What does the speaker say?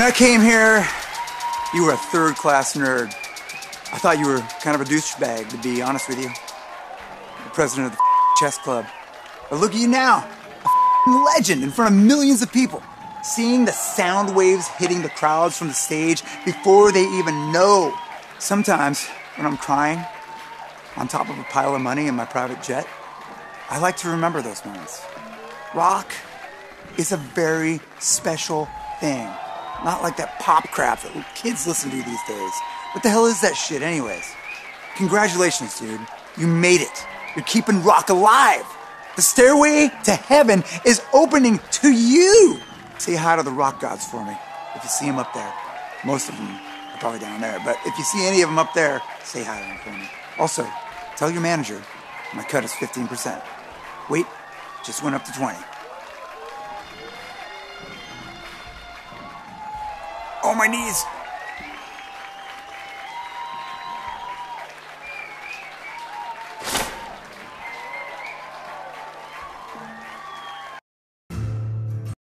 When I came here, you were a third-class nerd. I thought you were kind of a douchebag, to be honest with you. The president of the chess club. But look at you now, a legend in front of millions of people. Seeing the sound waves hitting the crowds from the stage before they even know. Sometimes, when I'm crying, on top of a pile of money in my private jet, I like to remember those moments. Rock is a very special thing. Not like that pop crap that kids listen to these days. What the hell is that shit anyways? Congratulations, dude. You made it. You're keeping rock alive. The stairway to heaven is opening to you. Say hi to the rock gods for me, if you see them up there. Most of them are probably down there, but if you see any of them up there, say hi to them for me. Also, tell your manager my cut is 15%. Wait, just went up to 20. Oh, my knees.